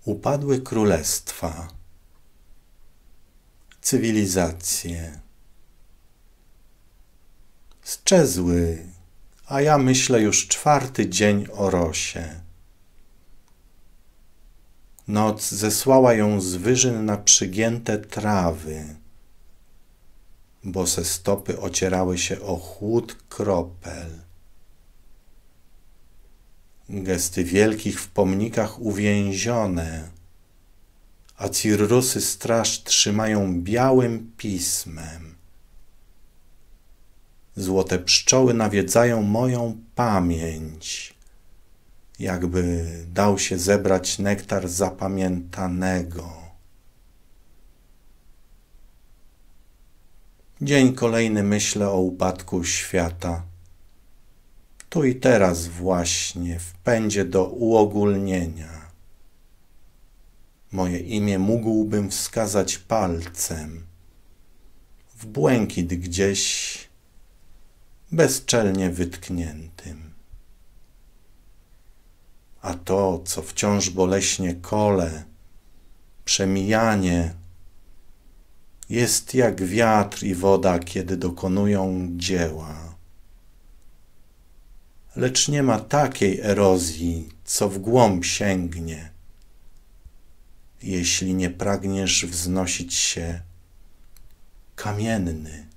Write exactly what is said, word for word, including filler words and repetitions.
Upadły królestwa, cywilizacje sczezły, a ja myślę już czwarty dzień o rosie. Noc zesłała ją z wyżyn na przygięte trawy. Bose stopy ocierały się o chłód kropel. Gesty wielkich w pomnikach uwięzione, a cirrusy straż trzymają białym pismem. Złote pszczoły nawiedzają moją pamięć, jakby dał się zebrać nektar zapamiętanego. Dzień kolejny myślę o upadku świata. Tu i teraz właśnie w pędzie do uogólnienia. Moje imię mógłbym wskazać palcem, w błękit gdzieś bezczelnie wytkniętym. A to, co wciąż boleśnie kole, przemijanie, jest jak wiatr i woda, kiedy dokonują dzieła. Lecz nie ma takiej erozji, co w głąb sięgnie, jeśli nie pragniesz wznosić się kamienny.